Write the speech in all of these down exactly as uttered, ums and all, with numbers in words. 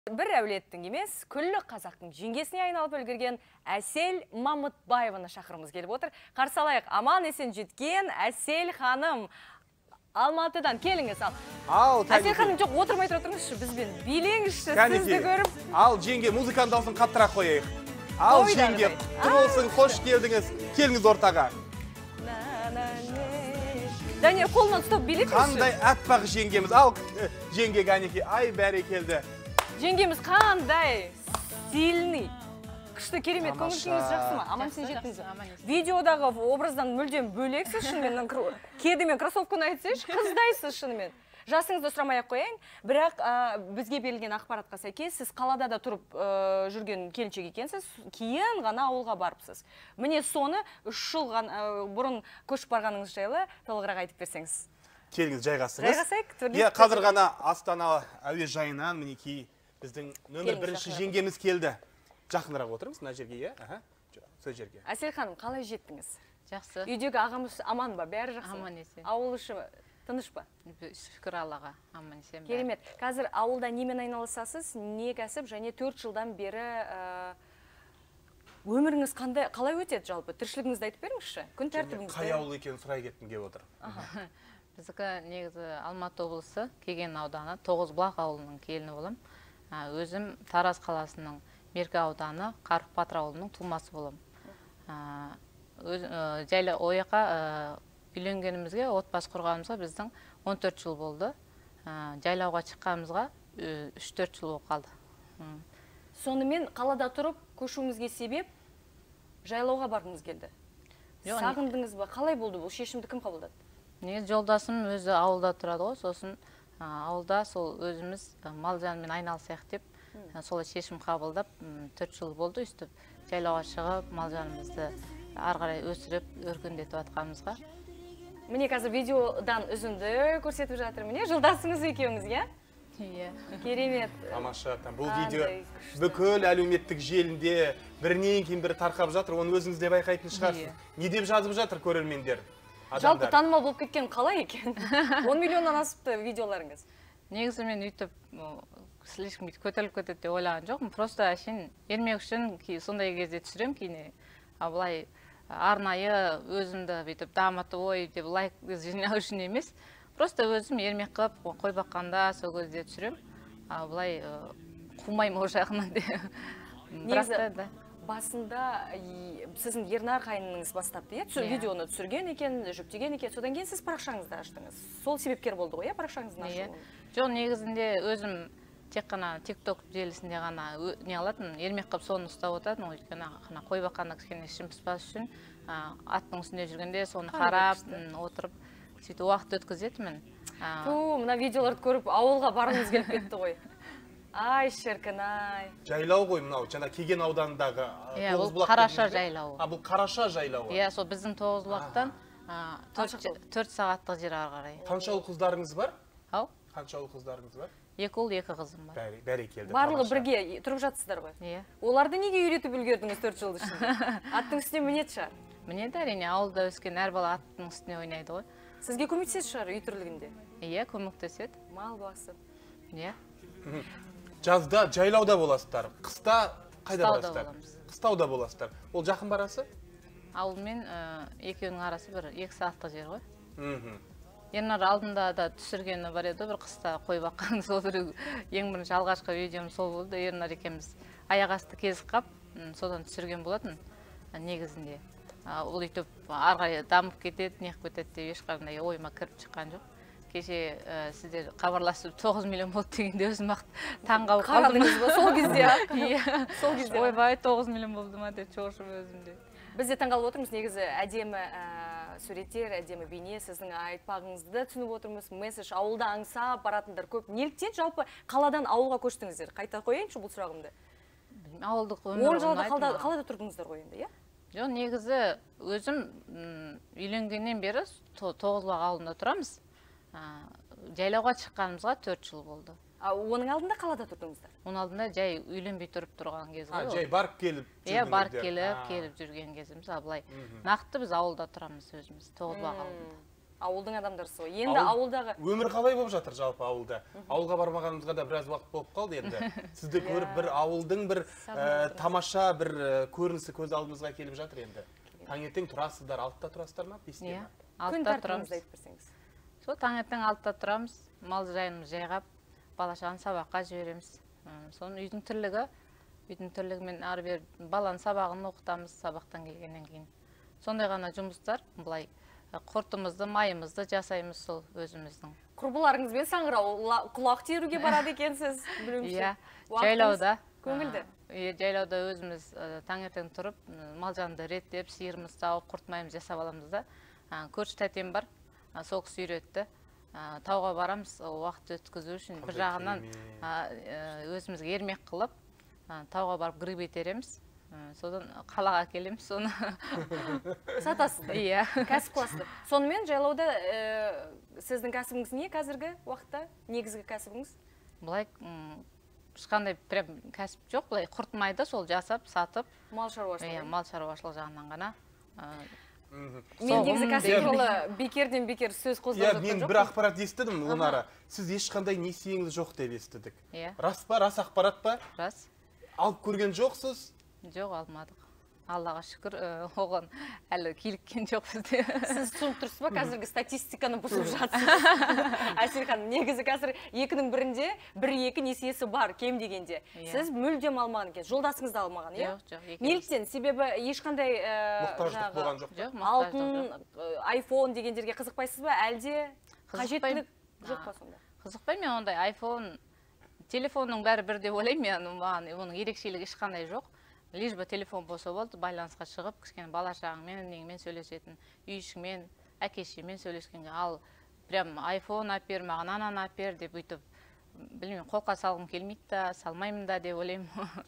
Бір әулеттің емес, күллі қазақтың жеңгесіне айналып үлгерген Әсел Мамытбаеваны шақырымыз келіп отыр. Қарсы алайық, аман есен жеткен Әсел ханым. Алматыдан келіңіз ал. Ал, Әсел ханым жоқ, отырмай тұрыңызшы, бізбен билеңізші, сізді көріп. Ал, жеңге, музыканы дауысын қаттырақ қояйық. Ал, жеңге, құтты болсын, қош келдіңіз, келіңіз ортаға. Данияр, қолынан ұстап билетіңізші. Қандай әппақ жеңгеміз. Ал, жеңге Ганеке, ай бәрі келді. Жеңгеміз қандай сильный. Күшті керемет, көңіл-күйіңіз жақсы ма? Аман сен жеттіңіз. Видеодағы образдан мүлдем бөлексіз шынымен. Кеді мен кроссовканы айтсайшы, қыздайсыз шынымен. Жасыңызды сұрамай-ақ қояйын, бірақ бізге берілген ақпаратқа сәйкес, сіз қалада да тұрып жүрген келіншек екенсіз, кейін ғана ауылға барыпсыз. Міне соны үш жыл бұрын көшіп барғаныңыз жайлы толығырақ айтып берсеңіз. Келіңіз, жайғасыңыз. Жайғасайық, төрлі. Қазір ғана Астана әуежайынан мінекей біздің нөмір бірінші жеңгеміз келді. Жақынырақ отырыңыз, мына жерге, иә? Сол жерге. Әсел ханым, қалай жеттіңіз? Жақсы. Үйдегі ағамыз аман ба? Бәрі жақсы? Аман есен. Ауыл іші тыныш па? Шүкір Аллаға, аман есен. Керемет. Қазір ауылда немен айналысасыз? Не кәсіп және төрт жылдан бері өміріңіз қалай өтеді жалпы? Тіршілігіңізді айтып беріңізші? Күн тәртібіңізді. Қай ауыл екенін сұрай кеттім келіп отыр. Біздікі негізі Алматы облысы, Кеген ауданы, Тоғызбұлақ ауылының келіні болам. Өзім Тараз қаласының Меркі ауданы, Қарық Батыр ауылының тумасы болам. Жайлы ойыға үйленгенімізге, отбасы құрғанымызға біздің он төрт жыл болды. Жайлауға шыққанымызға үш төрт жыл болып қалды. Сонымен қалада тұрып көшуіңізге себеп жайлауға барғыңыз келді. Сағындыңыз ба? Қалай болды бұл? Шешімді кім қабылдады? Негіз жолдасым өзі ауылда тұрады ғой, сосын ауылда сол өзіміз мал жанымен айналысайық деп, солай шешім қабылдап, төрт жыл болды өстіп, жайлауға шығып, мал жанымызды ары қарай өсіріп, өркендетіп атқанымызға. Міне қазір видеодан үзінді көрсетіп жатыр. Міне жолдасыңыз екеуіңіз, иә? Иә. Керемет. Тамаша, бұл видео бүкіл әлеуметтік желінде бірінен кейін бірі тарқап жатыр, оны өзіңіз де байқайтын шығарсыз. Не деп жазып жатыр көрермендер? Жалпы танымал болып кеткен қалай екен? он миллионнан асыпты видеоларыңыз. Негізі мен үйтіп слишком көтеріліп кетеді деп ойлаған жоқпын. Просто әшейін ермек үшін сондай кезде түсірем кейіне. Бұлай арнайы өзімді бүйтіп дамытып ой деп лайк жинау үшін емес. Просто өзім ермек қылып қой баққанда сол кезде түсірем. Бұлай қумаймын о жағынан де. Негізі басында сіздің Ернар қайныңыз бастапты, иә? Видеоны түсірген екен, жүктеген екен, содан кейін сіз парақшаңызды аштыңыз. Сол себепкер болды ғой, иә, парақшаңыздың ашылуы? Жоқ, негізінде өзім тек қана тик-ток желісінде ғана не алатын, ермек қылып соны ұстап отыратын, өйткені қой баққанда кішкене ішім пыспас үшін аттың үстінде жүргенде соны қарап, отырып, сөйтіп уақыт өткізетінмін. Ту, мына видеоларды көріп ауылға барыңыз келіп кетті ғой. Ай, шіркін, ай. Жайлау ғой мұнау, жаңа Кеген ауданындағы Тоғызбұлақ. Қараша жайлауы. А, бұл Қараша жайлауы. Иә, сол біздің Тоғызбұлақтан төрт сағаттық жер ары қарай. Қанша ұл қыздарыңыз бар? Ау? Қанша ұл қыздарыңыз бар? Екі ұл, екі қызым бар. Бәрі келді. Барлығы бірге тұрып жатсыздар ғой? Иә. Оларды неге үйретіп үлгердіңіз төрт жыл ішінде? Аттың үстіне мінеді шығар? Мінеді әрине, ауылда өскен әр бала аттың үстіне ойнайды ғой. Сізге көмектеседі шығар үй тірлігінде? Иә, көмектеседі. Мал бақсып. Иә. Жазда жайлауда боласыздар, қыста қайда боласыздар? боламыз. Қыстауда боласыздар. Ол жақын барасы? Ауыл мен екеуінің арасы бір екі сағаттық жер ғой. Ернар алдында да түсіргені бар еді, бір қыста қой баққан, сол бір ең бірінші алғашқы видеом сол болды. Ернар екеуміз аяқ асты кезіп қап, содан түсірген болатын негізінде. Ол үйтіп ары қарай дамып кетеді, неғып кетеді деп ешқандай ойыма кіріп шыққан жоқ. Кеше сіздер хабарласып тоғыз миллион болды дегенде өзім таң қалып қалдым. Қарадыңыз ба сол кезде? Иә. Сол кезде. Ойбай, тоғыз миллион болды ма деп шошып өзімде. Біз де таң қалып отырмыз, негізі әдемі суреттер, әдемі бейне, сіздің айтпағыңызды да түсініп отырмыз. Месседж ауылда аңсап баратындар көп. Неліктен жалпы қаладан ауылға көштіңіздер? Қайта қояйыншы бұл сұрағымды. Ауылдық өмір ұнайды ма? Қалада тұрдыңыздар ғой енді, иә? Жоқ, негізі өзім үйленгеннен бері Тоғызбұлақ ауылында тұрамыз. Жайлауға шыққанымызға төрт жыл болды. Оның алдында қалада тұрдыңыздар? Оның алдында жай үйленбей тұрып тұрған кез ғой. Жай барып келіп жүргендер. Иә, барып келіп, келіп жүрген кезіміз. Абылай нақты біз ауылда тұрамыз өзіміз, Тоғызбұлақ ауылында. ауылдың адамдарысы ғой. Енді ауылдағы өмір қалай болып жатыр жалпы ауылда? Ауылға бармағанымызға да біраз уақыт болып қалды енді. Сізді көріп бір ауылдың бір тамаша бір көрінісі көз алдымызға келіп жатыр енді. Таңертең тұрасыздар, алтыда тұрасыздар ма? бесте ма? Алтыда тұрамыз. Сол таңертең алтыда тұрамыз, мал жайымыз жайғап, бала-шағаны сабаққа жібереміз. Соның үйдің тірлігі, үйдің тірлігімен ары бер баланың сабағын оқытамыз сабақтан келгеннен кейін. Сондай ғана жұмыстар, былай құртымызды, майымызды жасаймыз сол өзіміздің. Құрбыларыңызбен саңғырау құлақ теруге барады екенсіз, білуімше. Жайлауда. Көңілді. Жайлауда өзіміз таңертең тұрып, мал жанды реттеп, сиырымыз сауып, құрт-майымыз жасап аламыз да. Көрші тәтем бар, сол кісі үйретті. Тауға барамыз, уақыт өткізу үшін бір жағынан өзімізге ермек қылып, тауға барып гриб етереміз. Содан қалаға келеміз, соны сатасызды. Иә. Кәсіп қыласызды. Сонымен жайлауда сіздің кәсібіңіз не қазіргі уақытта? Негізгі кәсібіңіз? Бұлай ешқандай прям кәсіп жоқ, бұлай құрт-майды сол жасап, сатып. Мал шаруашылығы. Иә, мал шаруашылығы жағынан ғана. Мен негізі кәсіп жолы бекерден бекер сөз қозғап жатқан жоқ. Мен бір ақпарат естідім, Лунара. Сіз ешқандай несиеңіз жоқ деп естідік. Рас па, рас ақпарат па? Рас. Алып көрген жоқсыз? Жоқ, алмадық. Аллаға шүкір, оған әлі келіккен жоқ бізде. Сіз түсініп тұрсыз ба, қазіргі статистиканы бұзып жатсыз. Әселхан, негізі қазір екінің бірінде бір-екі несиесі бар, кем дегенде. Сіз мүлдем алмаған екен, жолдасыңызды алмаған, иә? Жоқ, жоқ. Неліктен, себебі ешқандай мұқтаждық болған жоқ. алтын, айфон дегендерге қызықпайсыз ба, әлде қажеттілік жоқ па сонда? Қызықпаймын, мен ондай айфон, телефонның бәрі бірде ойлаймын, мен оның ерекшелігі ешқандай жоқ. Лишь бы телефон болса болды, байланысқа шығып, кішкене бала-шағыңмен, неңмен сөйлесетін, үй-ішіңмен, әке-шешемен сөйлескенге, ал прям айфон апер, маған ананы апер деп бүйтіп, білмеймін, қолқа салғым келмейді да, салмаймын да деп ойлаймын.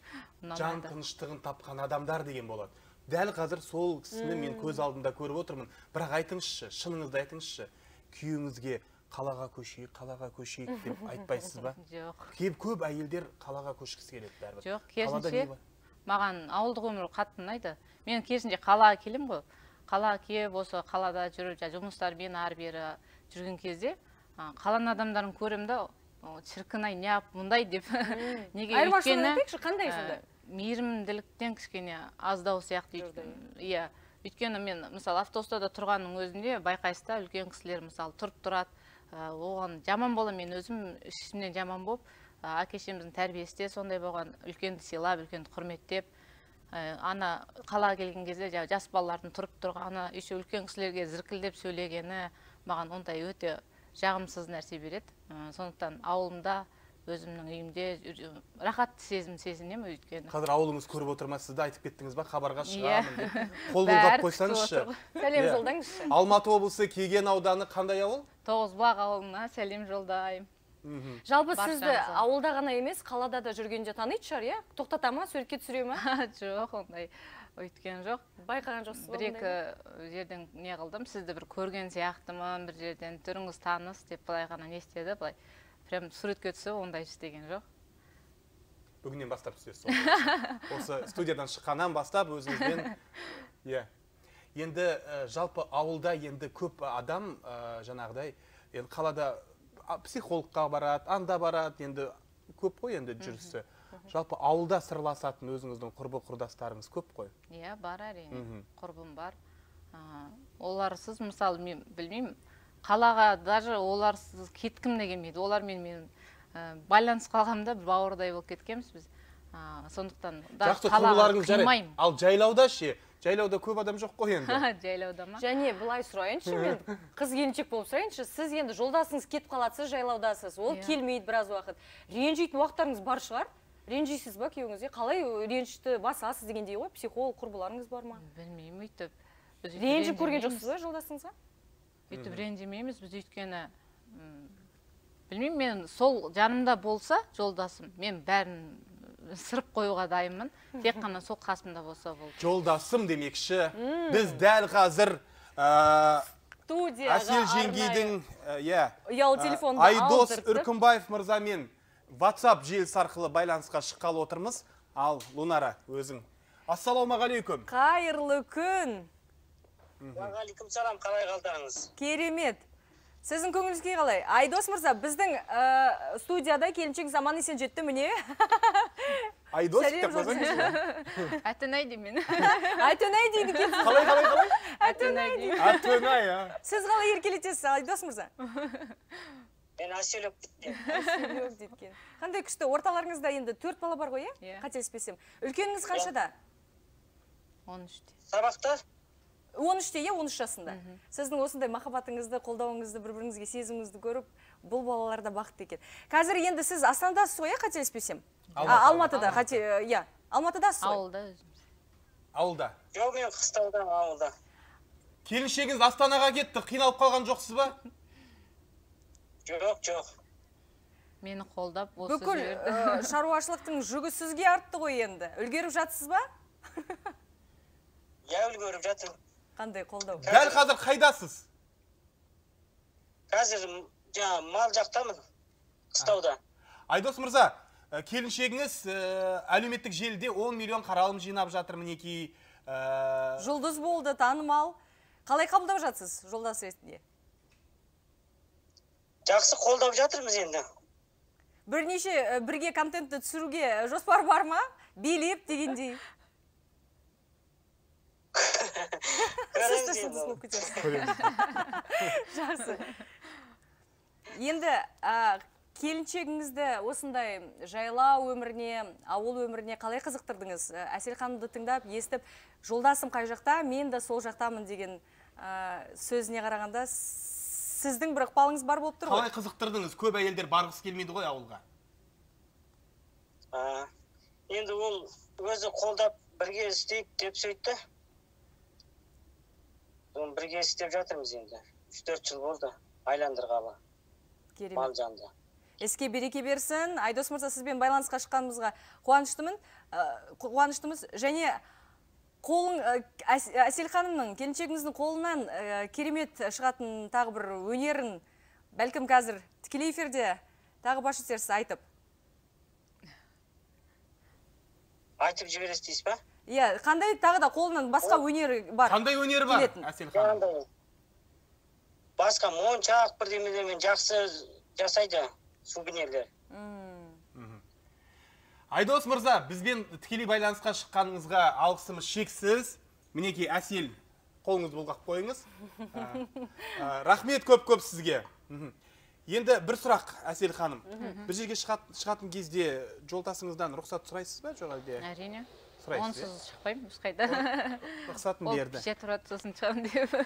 Жан тыныштығын тапқан адамдар деген болады. Дәл қазір сол кісіні мен көз алдымда көріп отырмын. Бірақ айтыңызшы, шыныңызды айтыңызшы, күйеуіңізге қалаға көшейік, қалаға көшейік деп айтпайсыз ба? Жоқ. Көп әйелдер қалаға көшкісі келеді бәрібір. Жоқ, керісінше маған ауылдық өмір қатты ұнайды. Мен керісінше қалаға келем ғой. Қалаға келіп, осы қалада жүріп, жұмыстармен ары-бері жүрген кезде, қаланың адамдарын көремін да, шіркін-ай, неғып мұндай деп. Неге өйткені қандай сонда? Мейірімділіктен кішкене аздау сияқты. Иә, өйткені мен, мысалы, автобуста да тұрғанның өзінде байқайсыз да, үлкен кісілер, мысалы, тұрып тұрады, оған жаман бола, мен өзім ішімнен жаман болып, әке-шеміздің тәрбиесі сондай болған, үлкенді сыйлап, үлкенді құрметтеп, ана қалаға келген кезде жас балалардың тұрып тұрғаны, еще үлкен кісілерге зіркілдеп сөйлегені маған ондай өте жағымсыз нәрсе береді. Сондықтан ауылымда, өзімнің үйімде рахатты сезім сезінемін өйткені. Қазір ауылыңыз көріп отырмас, сізді айтып кеттіңіз ба, хабарға шығамын деп. Қол бұлғап қойсаңызшы. Сәлем жолдаңызшы. Алматы облысы Кеген ауданы қандай ауыл? Тоғызбақ ауылына сәлем жолдаймын. Жалпы сізді ауылда ғана емес, қалада да жүргенде таниды шығар, иә? Тоқтата ма, суретке түсіре ма? Жоқ, ондай өйткен жоқ. Байқаған жоқсыз ба? Бір-екі жерден не қылдым, сізді бір көрген сияқтымын, бір жерден түріңіз таныс деп былай ғана не істеді, былай. Прям суретке түсіп, ондай істеген жоқ. Бүгіннен бастап түсесіз. Осы студиядан шыққаннан бастап өзіңізбен, иә. Енді жалпы ауылда енді көп адам жаңағыдай, енді қалада психологқа барады, анда барады, енді көп қой енді жүрісі. Жалпы ауылда сырласатын өзіңіздің құрбы құрдастарыңыз көп қой? Иә, бар әрине, құрбым бар. Оларсыз, мысалы, мен білмеймін, қалаға даже оларсыз кеткім де келмейді. Олармен мен байланыс қалғамда бір бауырдай болып кеткенбіз біз. Сондықтан қалаға қимаймын. Ал жайлауда ше? Жайлауда көп адам жоқ қой енді. Жайлауда ма? Және бұлай сұрайыншы мен, қыз келіншек болып сұрайыншы, сіз енді жолдасыңыз кетіп қалатсыз, жайлаудасыз, ол келмейді біраз уақыт. Ренжитін уақыттарыңыз бар шығар? Ренжисіз ба күйеуіңізге? Қалай ренжішті басасыз дегендей ғой, психолог құрбыларыңыз бар ма? Білмеймін, өйтіп. Ренжіп көрген жоқсыз ба жолдасыңызға? Өйтіп ренжімейміз, біз өйткені, білмеймін, мен сол жанымда болса жолдасым, мен бәрін сырып қоюға дайынмын, тек қана сол қасымда болса болды. Жолдасым демекші, біз дәл қазір Әсел жеңгейдің Айдос Үркімбаев мырзамен WhatsApp желісі арқылы байланысқа шыққалы отырмыз. Ал Лунара өзің. Ассалаумағалейкум. Қайырлы күн. Уағалейкум салам, қалай қалдыңыз? Керемет. Сіздің көңіліңізге қалай? Айдос мырза, біздің студияда келіншек заман есен жетті міне. Айдос деп қойсаңыз ба? Атынай деймін. Атынай дейді екен. Қалай, қалай, қалай? Атынай дейді. Атынай, а. Сіз қалай еркелетесіз, Айдос мырза? Мен Аселек дейді. Аселек дейді. Қандай күшті, орталарыңызда енді төрт бала бар ғой, е? Қателеспесем. Үлкеніңіз қаншада? он үште. Сабақта? он үште, е, он үш жасында. Сіздің осындай махаббатыңызды, қолдауыңызды, бір-біріңізге сезіміңізді көріп, бұл балаларда бақытты екен. Қазір енді сіз Астанадасыз ғой, қателеспесем? Алматыда, иә. Алматыдасыз ғой? Ауылда өзіміз. Ауылда? Жоқ, мен қыстауда, ауылда. Келіншегіңіз Астанаға кетті, қиналып қалған жоқсыз ба? Жоқ, жоқ. Мені қолдап, осы бүкіл жіберді. шаруашылықтың жүгі сізге артты ғой енді. Үлгеріп жатсыз ба? Я үлгеріп жатыр. Қандай қолдау? Дәл қазір қайдасыз? Қазір жаңа мал жақтамын, қыстауда. Айдос мырза, келіншегіңіз әлеуметтік желіде он миллион қаралым жинап жатыр мінекей. Жұлдыз болды, танымал. Қалай қабылдап жатсыз жолдас ретінде? Жақсы қолдап жатырмыз енді. Бірнеше бірге контентті түсіруге жоспар бар ма? Билеп дегендей. Жақсы. Енді келіншегіңізді осындай жайлау өміріне, ауыл өміріне қалай қызықтырдыңыз? Әсел ханымды тыңдап, естіп, жолдасым қай жақта, мен де сол жақтамын деген сөзіне қарағанда сіздің бір ықпалыңыз бар болып тұр ғой? Қалай қызықтырдыңыз? Көп әйелдер барғысы келмейді ғой ауылға. Енді ол өзі қолдап бірге істейік деп сөйтті. Бірге істеп жатырмыз енді. үш төрт жыл болды айландырғалы. Мал жанды. Еске береке берсін. Айдос мырза, сізбен байланысқа шыққанымызға қуаныштымын. Қуаныштымыз. Және қолың Әсел ханымның, келіншегіңіздің қолынан керемет шығатын тағы бір өнерін бәлкім қазір тікелей эфирде тағы баш етерсіз айтып. Айтып жібересіз дейсіз ба? Иә, қандай тағы да қолынан басқа өнері бар? Қандай өнері бар, Әсел ханым? Басқа моншақ бірдемелермен жақсы жасайды сувенирлер. Айдос мырза, бізбен тікелей байланысқа шыққаныңызға алғысымыз шексіз. Мінекей Әсел, қолыңыз бұлғақ қойыңыз. Рахмет көп-көп сізге. Енді бір сұрақ, Әсел ханым. Бір жерге шығатын кезде жолдасыңыздан рұқсат сұрайсыз ба, жоқ әлде? Әрине. Онсыз шықпаймын, ешқайда. Рұқсатын берді. Ол пеше тұрады, сосын шығам деп.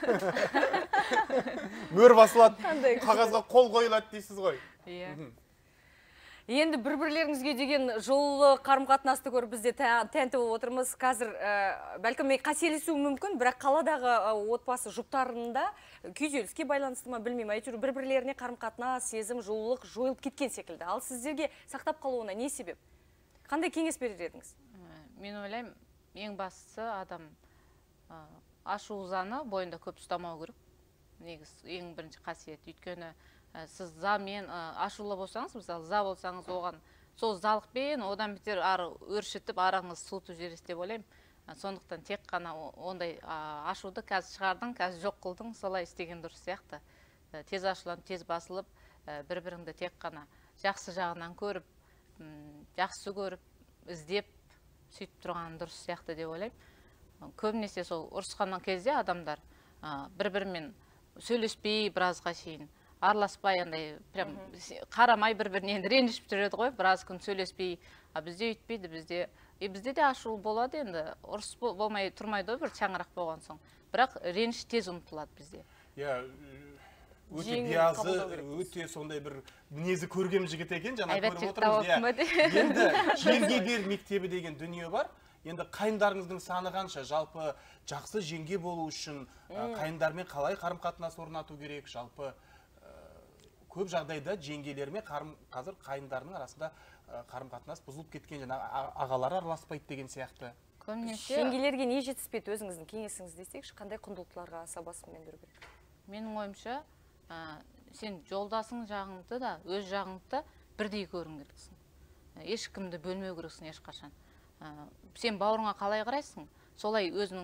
Мөр басылады, қағазға қол қойылады дейсіз ғой. Иә. Енді бір-бірлеріңізге деген жолы қарым-қатынасты көріп бізде тәнті болып отырмыз. Қазір бәлкім қателесуі мүмкін, бірақ қаладағы отбасы жұптарында күйзеліске байланысты ма білмеймін, әйтеуір бір-бірлеріне қарым-қатынас, сезім, жылулық жойылып кеткен секілді. Ал сіздерге сақтап қалуына не себеп? Қандай кеңес берер едіңіз? Мен ойлаймын, ең бастысы адам ашу заны бойында көп ұстамау керек. Негіз ең бірінші қасиет. Өйткені сіз замен ашулы болсаңыз, мысалы, за болсаңыз, оған сол залықпен одан бетер ары өршітіп, араңыз суытып жібересіз деп ойлаймын. Сондықтан тек қана ондай ашуды қазір шығардың, қазір жоқ қылдың, солай істеген дұрыс сияқты. Тез ашуланып, тез басылып, бір-біріңді тек қана жақсы жағынан көріп, жақсы көріп, іздеп, сөйтіп тұрған дұрыс сияқты деп ойлаймын. Көбінесе сол ұрысқаннан кезде адамдар бір-бірімен сөйлеспей біразға шейін, араласпай, андай прям қарамай бір-біріне енді ренжіп жүреді ғой, біраз күн сөйлеспей, а бізде өйтпейді, бізде и бізде де ашулы болады, енді ұрыс болмай тұрмайды ғой, бір шаңырақ болған соң. Бірақ реніш тез ұмытылады бізде. Иә, өте биязы, өте сондай бір мінезі көргем жігіт екен, жаңа көріп отырмыз. Енді жеңге бер мектебі деген дүние бар. Енді қайындарыңыздың саны қанша? Жалпы жақсы жеңге болу үшін қайындармен қалай қарым-қатынас орнату керек? Жалпы көп жағдайда жеңгелермен қазір қайындарының арасында қарым-қатынас бұзылып кеткен, жаңа ағалары араласпайды деген сияқты. Жеңгелерге не жетіспейді, өзіңіздің кеңесіңіз десекші, қандай құндылықтарға аса басыммен беру керек? Менің ойымша, сен жолдасың жағыңды да, өз жағыңды да бірдей көрің керексің. Ешкімді бөлмеу керексің ешқашан. Сен бауырыңа қалай қарайсың, солай өзінің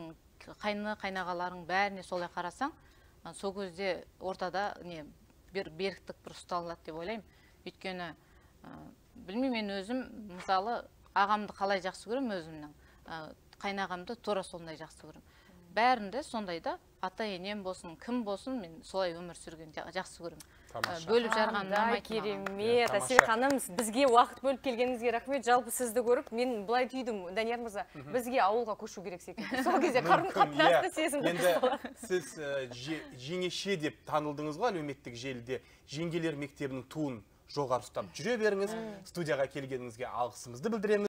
қайны қайнағаларың бәріне солай қарасаң, сол кезде ортада не бір беріктік бір ұсталынады деп ойлаймын. Өйткені білмеймін, мен өзім мысалы ағамды қалай жақсы көремін, өзімнің қайнағамды тура сондай жақсы көремін. Бәрінде сондай да, ата енем болсын, кім болсын, мен солай өмір сүрген жақсы көремін. Бөліп жарған ұнамайды. Керемет. Әсел ханым, бізге уақыт бөліп келгеніңізге рахмет. Жалпы сізді көріп, мен былай түйдім, Данияр мырза, бізге ауылға көшу керек секілді. Сол кезде қарым қатынасты сезім. Енді сіз жеңеше деп танылдыңыз ғой әлеуметтік желіде. Жеңгелер мектебінің туын жоғары ұстап жүре беріңіз. Студияға келгеніңізге алғысымызды білдіреміз.